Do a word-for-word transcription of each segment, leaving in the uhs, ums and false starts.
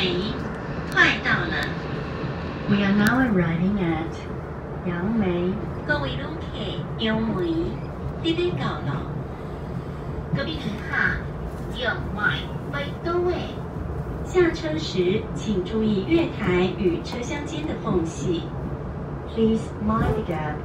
梅，快到了。 We are now arriving at 杨梅。 各位旅客，杨梅，你得到了。各位旅客，杨梅被到位。下车时请注意月台与车厢间的缝隙。 Please mind the gap.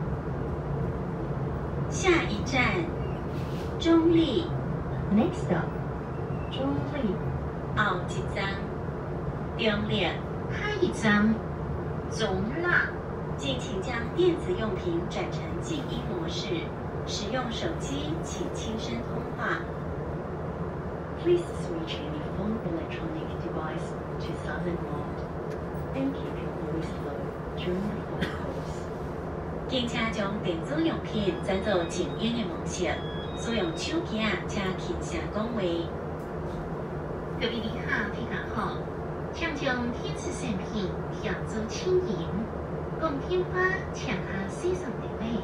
下一站，中立。 Next stop, 中立。 后一站，中立。下一站，中立。敬请将电子用品转成静音模式，使用手机请轻声通话。 Please switch any phone electronic device to silent mode and keep your voice low during the phone calls. 敬请将电子用品转做静音的模式，使用手机啊，请轻声讲话。各位旅客，听好，请将电子产品调做轻音，共天花请下四十地位。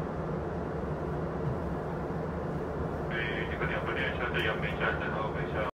对，这个两分点下在杨梅站，然后回向。